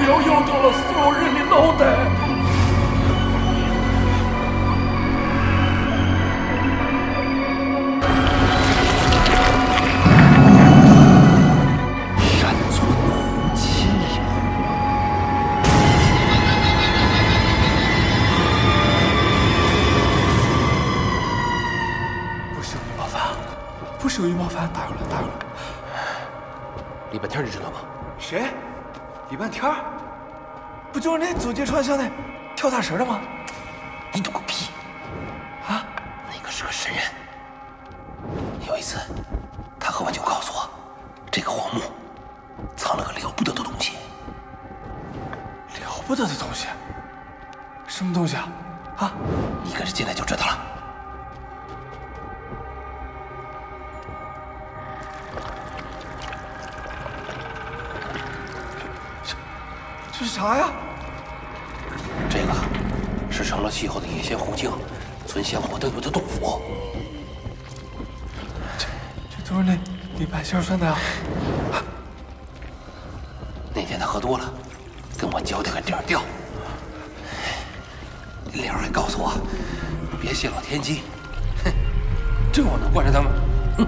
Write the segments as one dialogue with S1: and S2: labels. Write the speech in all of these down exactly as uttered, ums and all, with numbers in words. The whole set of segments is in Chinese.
S1: 要要掉了所有人的脑袋。
S2: 山村虎妻呀！
S1: 不是有一冒犯，不是有一冒犯，打扰了，打扰了。
S2: 李半天你知道吗？
S1: 谁？李半天儿？不就是那走街串巷的跳大神的吗？
S2: 你懂个屁！
S1: 啊？
S2: 那个是个神人。有一次，他喝完酒告诉我，这个荒墓藏了个了不得的东西。
S1: 了不得的东西？什么东西啊？啊？
S2: 你跟着进来就知道了。
S1: 这是啥呀？
S2: 这个是成了气候的野仙狐精存香火灯油的洞府。
S1: 这这都是那李半仙算的呀！啊
S2: 那天他喝多了，跟我教他个点调。莲儿还告诉我，别泄露天机。哼，这我能惯着他吗？哼！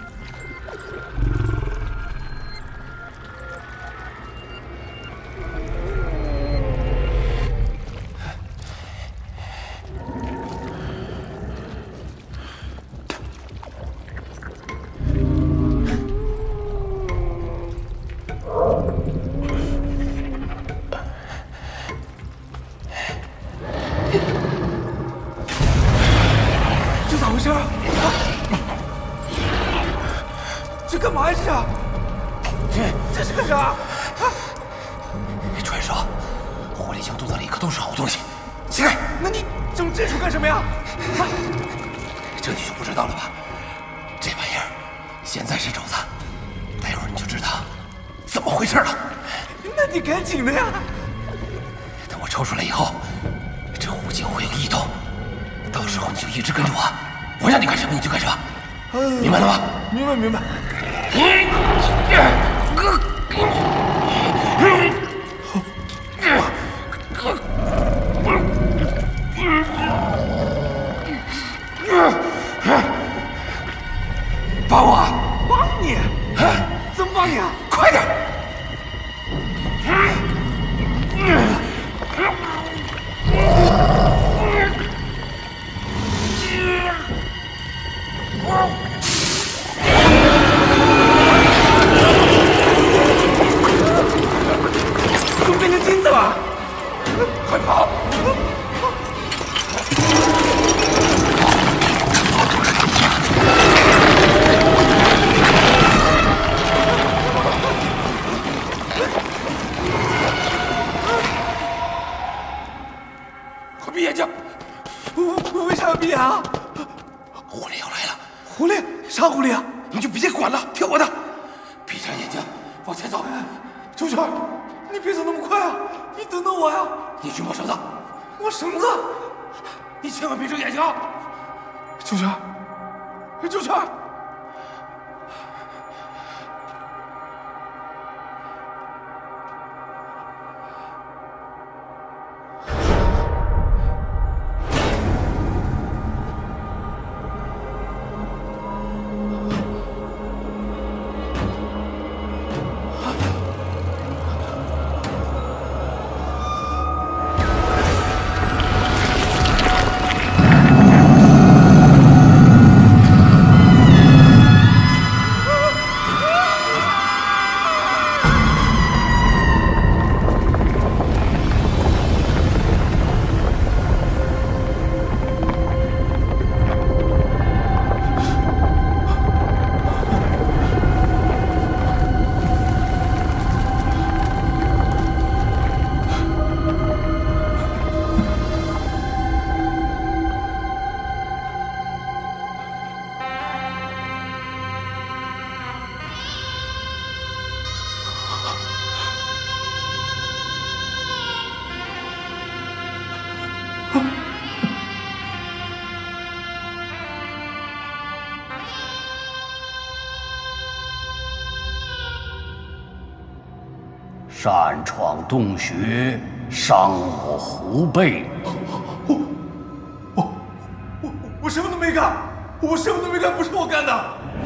S1: 这咋回事啊？这干嘛呀？这是？这是个啥？啊！
S2: 传说狐狸精肚子里可都是好东西。起开！
S1: 那你整这出干什么呀？啊！
S2: 这你就不知道了吧？这玩意儿现在是肘子，待会儿你就知道怎么回事了。
S1: 那你赶紧的呀！
S2: 等我抽出来以后，这狐精会有异动，到时候你就一直跟着我，我让你干什么你就干什么，明白了吗？
S1: 明白明白。
S2: 帮我！
S1: 帮你？怎么帮你啊？
S2: 快点！
S1: 怎么变成金子了？
S2: 快跑！快闭眼睛！
S1: 我为啥要闭眼啊？
S2: 狐狸要来了！
S1: 狐狸？啥狐狸啊？
S2: 你就别管了，听我的，闭上眼睛，往前走。
S1: 周全，你别走那么快啊！你等等我呀！
S2: 你去摸绳子，
S1: 摸绳子！
S2: 你千万闭上眼睛！
S1: 周全，周全。
S3: 擅闯洞穴，伤我狐辈。
S1: 我我我我什么都没干，我什么都没干，不是我干的。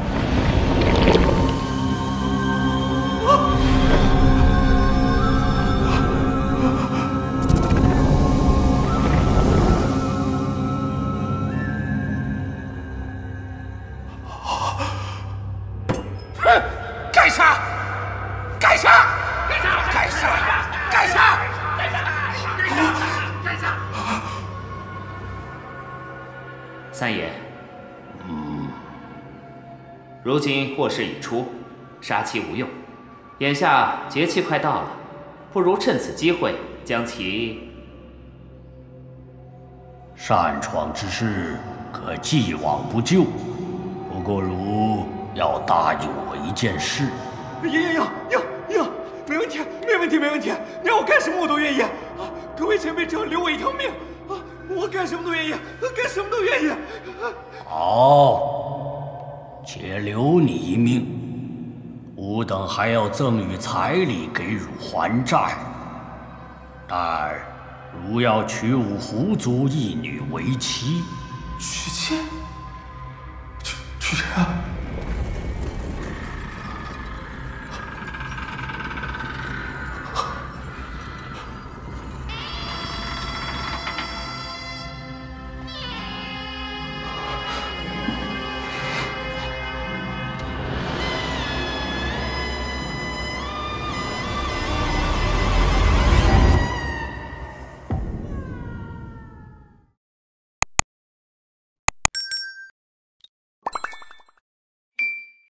S1: 啊！
S2: 干啥？干啥？干啥？干啥？干啥？干啥？干啥？
S4: 三爷，嗯，如今祸事已出，杀其无用。眼下节气快到了，不如趁此机会将其……
S3: 擅闯之事可既往不咎，不过如要答应我一件事。
S1: 要要要要要，没问题，没问题，没问题！你让我干什么我都愿意啊！各位前辈只要留我一条命啊，我干什么都愿意，干什么都愿意。
S3: 好，且留你一命，吾等还要赠予彩礼给汝还债。但如要娶吾狐族一女为妻，
S1: 娶妻？娶娶谁啊？